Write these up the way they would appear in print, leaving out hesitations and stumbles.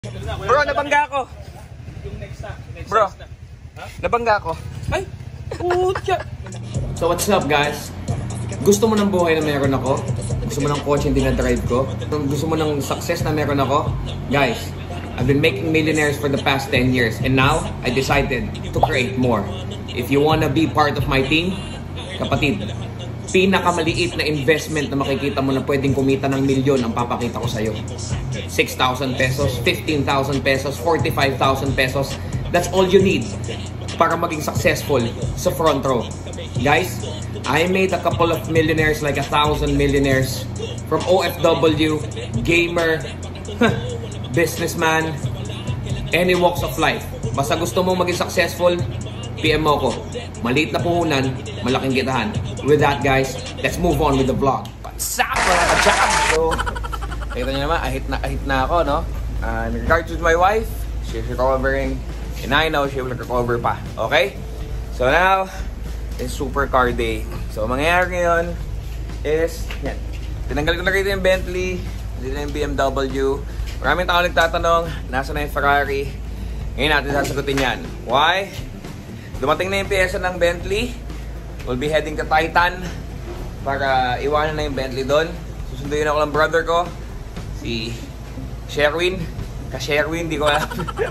Bro, nabangga ako. Bro, nabangga ako. Ay, putya. So what's up guys? Gusto mo ng buhay na meron ako? Gusto mo ng kotse hindi na-drive ko? Gusto mo ng success na meron ako? Guys, I've been making millionaires for the past 10 years and now I decided to create more. If you wanna be part of my team, kapatid, pinakamaliit na investment na makikita mo na pwedeng kumita ng milyon ang papakita ko sa'yo. 6,000 pesos, 15,000 pesos, 45,000 pesos. That's all you need para maging successful sa front row. Guys, I made a couple of millionaires, like 1,000 millionaires from OFW, gamer, businessman, any walks of life. Basta gusto mong maging successful, PM mo ko. Maliit na puhunan, malaking kitahan. With that guys, let's move on with the vlog. What's up mga ka-cham? So, kita nyo naman, ahit na ako, no? In regards to my wife, she's recovering. And I know she will recover pa. Okay? So now, it's supercar day. So, mangyayari ngayon is, yan. Tinanggal ko na rito yung Bentley, dito na yung BMW. Maraming tao nagtatanong, nasa na yung Ferrari. Ngayon natin sasagutin yan. Why? Dumating na yung piyesa ng Bentley. We'll be heading to Titan para iwanan na yung Bentley doon. Susunduin ako ng brother ko, si Sherwin. Ka-Sherwin, di ko alam.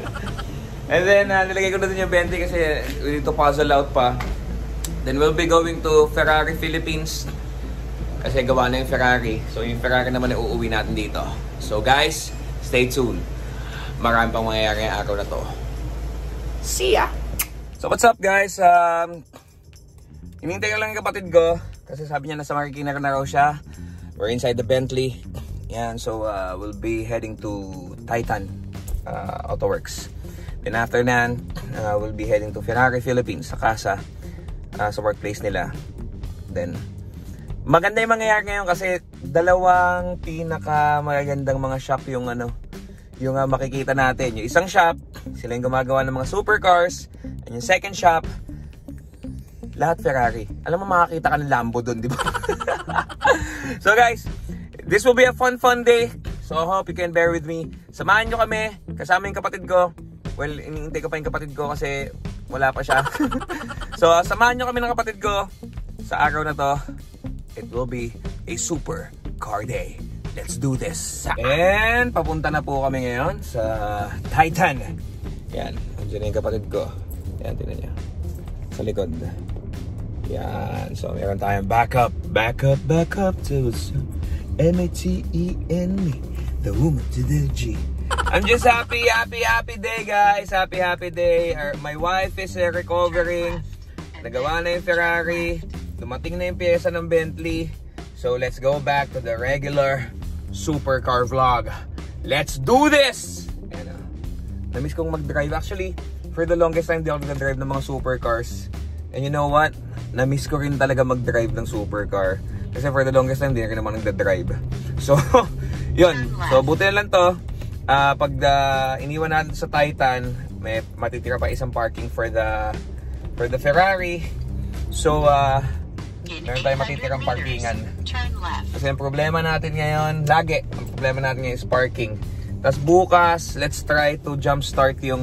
And then, nilagay ko na din yung Bentley kasi we need to puzzle out pa. Then we'll be going to Ferrari Philippines kasi gawa na yung Ferrari. So yung Ferrari naman ay uuwi natin dito. So guys, stay tuned. Marami pang mangyayari ang araw na to. See ya! So what's up guys? Hinihintay ko lang yung kapatid ko kasi sabi niya nasa Marikina na raw siya. We're inside the Bentley. Yan, so we'll be heading to Titan Autoworks. Then after that, we'll be heading to Ferrari Philippines sa casa, sa workplace nila. Then maganda yung mangyayari ngayon kasi dalawang pinakamagandang mga shop yung yung makikita natin. Yung isang shop, sila yung gumagawa ng mga supercars. And yung second shop, lahat Ferrari. Alam mo, makakita ka ng Lambo dun, di ba? So guys, this will be a fun day. So I hope you can bear with me. Samahan nyo kami, kasama yung kapatid ko. Well, iniintay ko pa yung kapatid ko kasi wala pa siya. So samahan nyo kami ng kapatid ko sa araw na to. It will be a super car day. Let's do this. And papunta na po kami ngayon sa Titan. Yan, nandiyan yung kapatid ko. Yan, tingnan niya. Sa likod. Yan, so meron tayong backup to M-A-T-E-N me, the woman to the G. I'm just happy day guys. Happy day. My wife is recovering. Nagawa na yung Ferrari. Dumating na yung pyesa ng Bentley. So let's go back to the regular supercar vlog. Let's do this! Ayan, na-miss kong mag-drive. Actually, for the longest time, di ako nag-drive ng mga supercars. And you know what? Na-miss ko rin talaga mag-drive ng supercar. Kasi for the longest time, di na rin naman nag-drive. So, yun. So, buti na lang to. Pag iniwan natin sa Titan, may matitira pa isang parking for the Ferrari. So, meron tayong matitirang parkingan. Kasi ang problema natin ngayon, ang problema natin ngayon is parking. Tapos bukas, let's try to jumpstart yung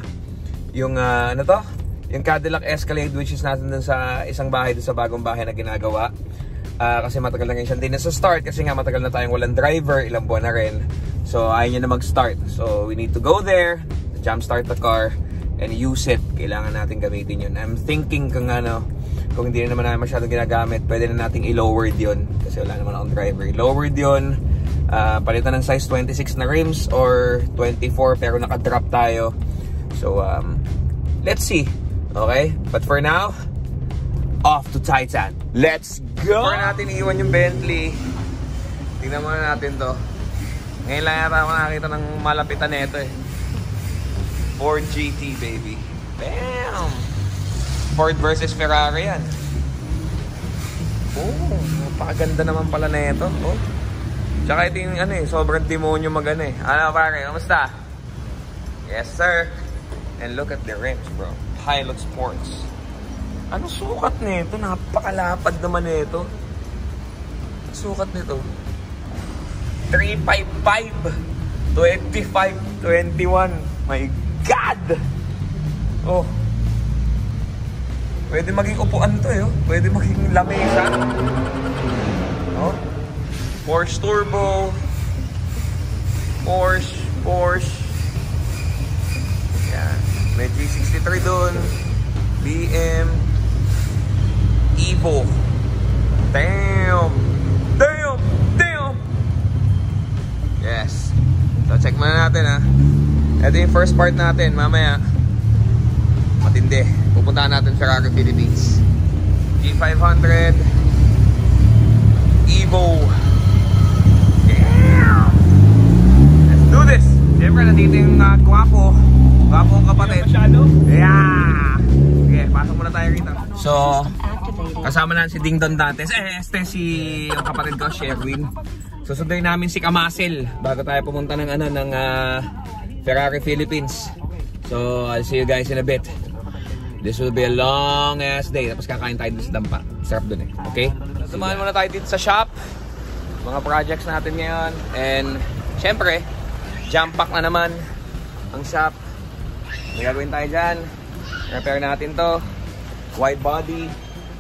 Cadillac Escalade, which is natin dun sa isang bahay, dun sa bagong bahay na ginagawa. Kasi matagal na ngayon siya din sa start kasi nga matagal na tayong walang driver, ilang buwan na rin. So ayaw niya na mag-start. So we need to go there, jumpstart the car, and use it. Kailangan natin gamitin yun. I'm thinking kung hindi na naman namin masyadong ginagamit, pwede na nating i-lowered yun. Kasi wala naman akong driver. I-lowered yun. Palitan ng size 26 na rims or 24 pero naka-drop tayo. So, let's see. Okay? But for now, off to Titan. Let's go! Before natin iiwan yung Bentley, tingnan muna natin to. Ngayon lang yata ako nakakita ng malapitan nito eh. Ford GT, baby. Bam! Ford versus Ferrari yan. Oh, napakaganda naman pala na ito. Oh. Tsaka ito yung sobrang demonyo Ano pare, kamusta? Yes sir. And look at the rims bro. Pilot Sports. Ano sukat nito? Napakalapad naman nito. Sukat nito 355 25-21. My God! Oh. Pwede maging upuan to eh. Oh. Pwede maging lamesa. Oh. Porsche Turbo. Porsche. Yan. May G63 dun. BM. Evo. Damn! Yes. So check muna natin ha. Ito yung first part natin. Mamaya matindi. Pupuntahan natin Ferrari Philippines. G500 Evo. Damn! Let's do this! Siyempre nandito yung Gwapong kapatid. Yeah! Okay, pasok muna tayo rito. So, kasama na si Ding Don Dantes. Si yung kapatid ko, Sherwin. Susunduin namin si Kamasel bago tayo pumunta ng Ferrari Philippines. So, I'll see you guys in a bit. This will be a long ass day. Tapos kakain tayo dito sa dampa. Sarap dun eh. Okay? Tumahan muna tayo dito sa shop. Mga projects natin ngayon. And, syempre, jump pack na naman ang shop. May gagawin tayo dyan. Repair natin to. Wide body.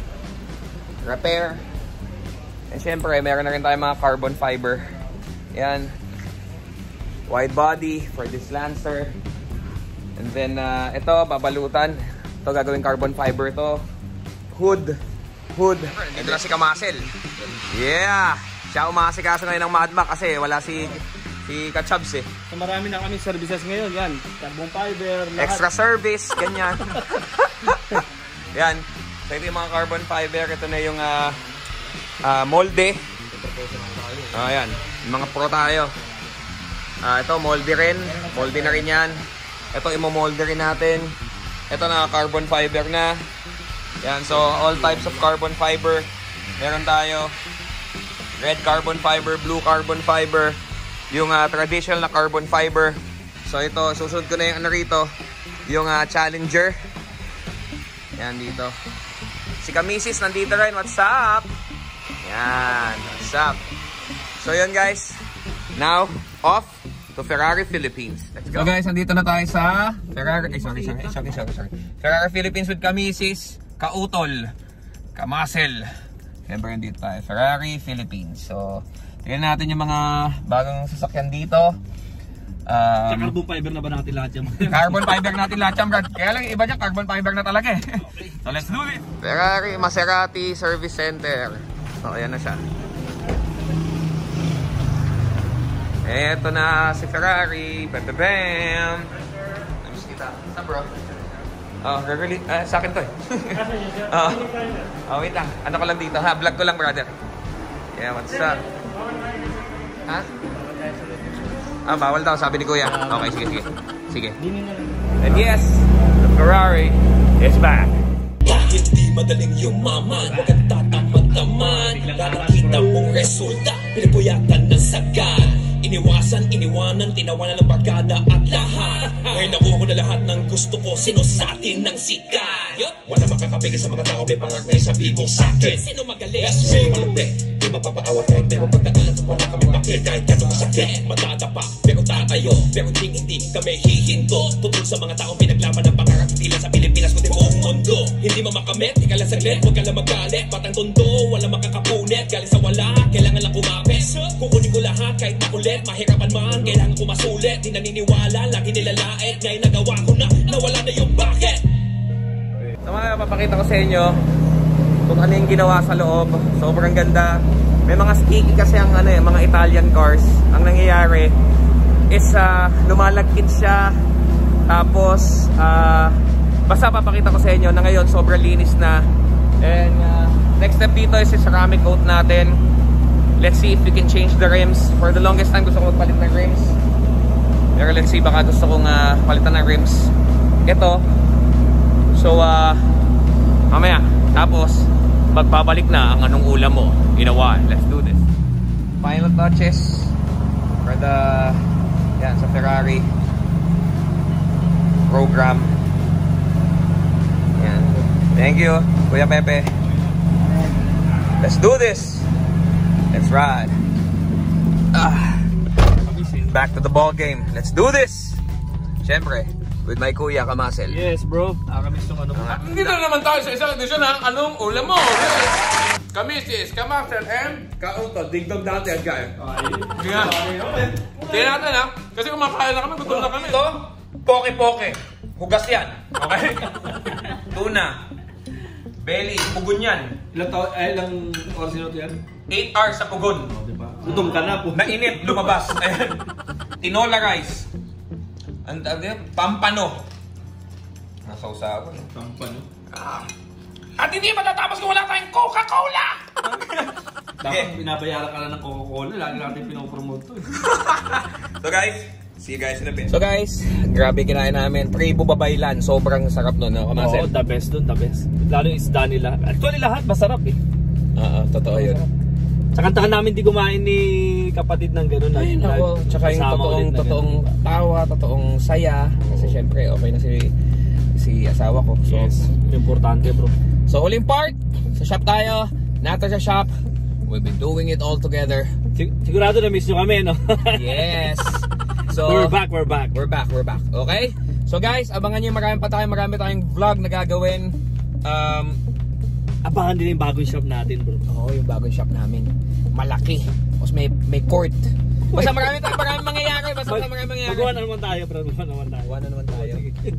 Repair. And syempre, meron na rin tayo mga carbon fiber. Yan. Wide body for this Lancer. And then, ito, babalutan. Ito, gagawin carbon fiber to. Hood. Ito na si Kamasel. Yeah! Siya umasikaso ngayon ng Mad Max kasi wala si Kachabs eh. So marami na kami services ngayon. Yan. Carbon fiber. Lahat. Extra service. Ganyan. Yan. So ito yung mga carbon fiber. Ito na yung molde. Ayan. Yung mga pro tayo. Ito molde rin. Molde na rin yan. Ito imo-molde rin natin. Ito na carbon fiber na. Yan. So all types of carbon fiber. Meron tayo. Red carbon fiber. Blue carbon fiber. Yung traditional na carbon fiber. So ito. Susunod ko na yung rito. Yung Challenger. Yan dito. Si Kamisis nandito rin. What's up? Yan, what's up? So yun guys, now off to Ferrari Philippines. Let's go. So guys, nandito na tayo sa Ferrari. Sorry. Ferrari Philippines with Kamisis, Kautol, Kamasel. Siyempre nandito tayo, Ferrari Philippines. So, tingnan natin yung mga bagong sasakyan dito. Carbon fiber na ba natin lahat yan? Carbon fiber natin lahat yan, Brad. Kaya lang iba dyan, carbon fiber na talaga eh. So let's do it. Ferrari Maserati Service Center. So, ayan na siya. Eto na si Ferrari. Bam! Namiss kita. Sa bro? Gagawin. Sa akin to eh. Wait lang. Ano ko lang dito ha? Vlog ko lang, brother. Yeah, what's up? Ha? Bawal daw, sabi ni Kuya. Okay, sige. And yes, the Ferrari is back. Bakit di madaling yumaman? Huwag kang tatamad-taman. Nakakita mong resulta, pinapuyatan ng sagad. Iniwanan, tinawanan ng barkada at lahat. Ngayon nakuha ko na lahat ng gusto ko, sino sa atin ng sikat. Wala makakapigil sa mga tao, may pangakay sabi mo sa'kin. Sino magaling? Yes, may malupit. Di mapapaawa kahit pero pagkakalan sa wala kami bakit. Kahit gano'ng masakit, matadapa, pero tatayo. Pero hindi kami hihinto. Tungkol sa mga taong pinaglaban ng pangarap, hindi lang sa Pilipinas, kundi buong mundo. Hindi mo makamit, di ka lang saglit, huwag ka lang magalit. Batang tondo, wala makakapunit. Galing sa wala, kailangan lang kumapit. Kukunin ko lahat kahit makulit. Mahirapan man, kailangan ko masulit. Di naniniwala, lagi nilalait. Ngayon nagawa ko na, nawala na yung bakit. So mga papakita ko sa inyo kung ano yung ginawa sa loob. Sobrang ganda. May mga sticky kasi ang mga Italian cars. Ang nangyayari is lumalagkit siya. Tapos basta papakita ko sa inyo na ngayon sobrang linis na. And next step dito is yung ceramic coat natin. Let's see if we can change the rims. For the longest time gusto ko magpalit ng rims. Pero let's see, baka gusto kong palitan ng rims. Ito. So mamaya. Tapos magbabalik na ang anong ulam mo in a while. Let's do this. Final touches for the sa Ferrari program. Yan. Thank you, Kuya Pepe. Let's do this. Let's ride. back to the ball game. Let's do this! Siyempre, with my kuya, Kamasel. Yes, bro. Nakakamiss yung ano mo. Hindi na naman tayo sa isang edisyon ha. Anong ulam mo? Kamisis, Kamasel, and Kauto. Digdog dati at guy. Tingnan natin ha. Kasi kumakain na kami, gutom na kami. Ito, poke-poke. Hugas yan. Okay? Tuna. Belly, pugon yan. Ilang oras nito yan? 8 hours sa pugon. Diba? Gutom ka na po. Nainit, lumabas. Ayan. Tinola rice. Pampano. Nasausawan. Pampano. At hindi matatapos kung wala tayong Coca-Cola! Dapat binabayaran ka na ng Coca-Cola. Lagi natin pinopromote to. So guys, see you guys in a bit. So guys, grabe kinain namin. Tribo babaylan. Sobrang sarap nun, no? Oo, the best dun, the best. Lalo yung isda nila. Actually lahat, masarap eh. Oo, totoo yun. Sa kantahan namin di kumain ni kapatid ng gano'n. Ay, nako. Tsaka yung totoong tawa, totoong saya. Kasi syempre, okay na si asawa ko. So, yes, importante bro. So, uling part, sa shop tayo. Nato sa shop. We've been doing it all together. Sigurado na miss nyo kami, no? Yes. So, we're back. We're back. Okay? So guys, abangan nyo marami tayong vlog na gagawin. Abangan din yung bagong shop natin, bro. Oo, yung bagong shop namin. Malaki. Tapos may court. Basta marami mangyayari. Magawa na naman tayo, bro. Magawa na naman tayo.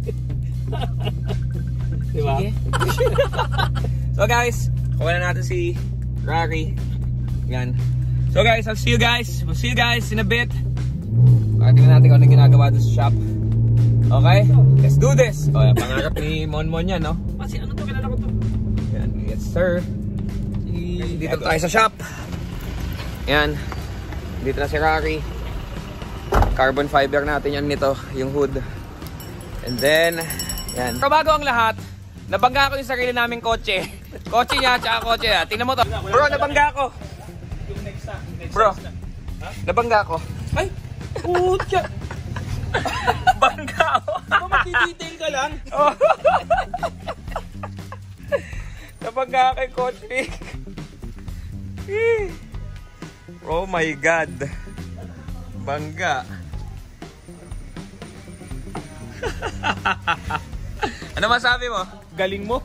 Diba? Sige. So guys, kuha na natin si Rari. Yan. So guys, I'll see you guys. We'll see you guys in a bit. Tingnan natin kung ano ginagawa doon sa shop. Okay? Let's do this! O, yan, pangarap ni Monmon yan, no? Kasi ano to? Kilala ko to. Yan, yes sir. Dito tayo sa shop. Yan. Dito na si Rari. Carbon fiber natin yan nito, yung hood. And then, yan. Pero bago ang lahat, nabangga ko yung sarili naming kotse. Kotse niya, tsaka kotse niya. Tingnan mo to. Bro, nabangga ko. Bro, nabangga ko. Ay! Putya! Bangga ako. Magdi-detail ka lang. Oh. Nabangga kay Coach Vic. Oh my God. Bangga. Ano masabi mo? Galing mo.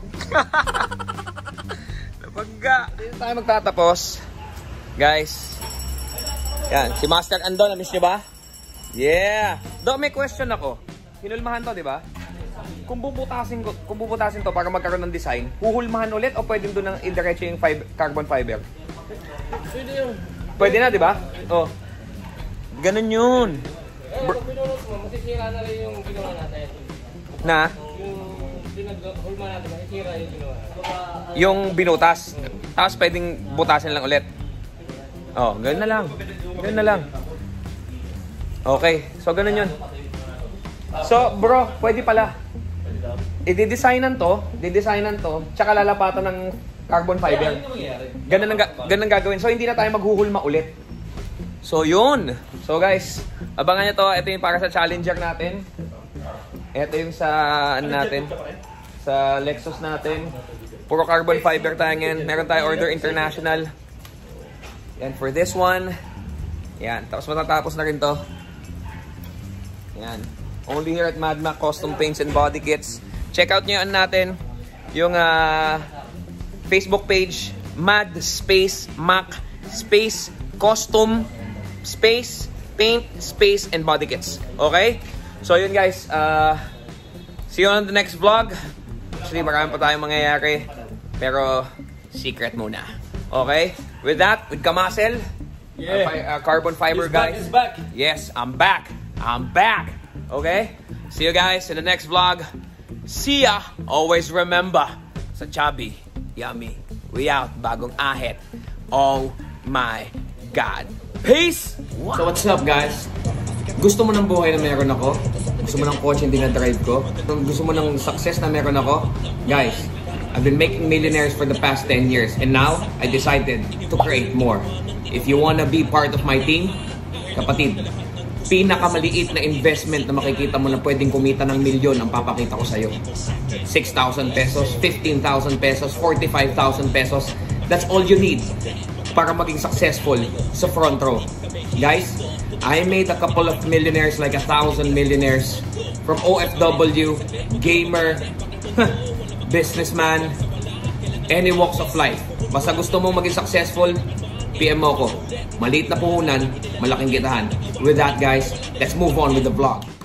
Nabangga. Dito tayo magtatapos. Guys. Yan, si Master Andon, na-miss nyo ba? Yeah! Do, may question ako. Hinulmahan to, di ba? Kung bubutasin to para magkaroon ng design, huhulmahan ulit o pwede doon nang indiretso yung carbon fiber? Pwede yun. Pwede na, di ba? Oh. Ganun yun. Kung pinulot mo, masisira na rin yung ginawa natin. Na? Yung pinag-hulma natin, masisira yung ginawa natin. Yung binutas. Tapos pwedeng butasin lang ulit. Oh, ganun na lang. Ganun na lang. Okay, so ganun yun. So, bro, pwede pala. I-designan to, tsaka lalapatan ng carbon fiber. Ganun ang gagawin. So, hindi na tayo maghuhulma ulit. So, yun. So, guys, abangan nyo to. Ito yung para sa Challenger natin. Ito yung sa, ano natin, sa Lexus natin. Puro carbon fiber tayo ngayon. Meron tayo order international. Yan, for this one. Yan, tapos matatapos na rin to. Yan. Only here at Mad Mac Custom Paints and Body Kits. Check out nyo natin yung Facebook page, Mad Space Mac Space Custom Space Paint Space and Body Kits. Okay? So yun guys, see you on the next vlog. Actually marami pa tayong mangyayari, pero secret muna. Okay? With that, with Kamasel, yeah. Carbon fiber guys. Is back. Yes, I'm back. Okay? See you guys in the next vlog. See ya. Always remember, sa chubby, yummy, we out, bagong ahit. Oh my God. Peace! So what's up guys? Gusto mo ng buhay na meron ako? Gusto mo ng kotse hindi na-drive ko? Gusto mo ng success na meron ako? Guys, I've been making millionaires for the past 10 years and now I decided to create more. If you wanna be part of my team, kapatid, pinakamaliit na investment na makikita mo na pwedeng kumita ng milyon ang papakita ko sa'yo. 6,000 pesos, 15,000 pesos, 45,000 pesos. That's all you need para maging successful sa front row. Guys, I made a couple of millionaires, like 1,000 millionaires. From OFW, gamer, businessman, any walks of life. Basta gusto mong maging successful, PM mo ko. Maliit na puhunan, malaking kitahan. With that guys, let's move on with the vlog.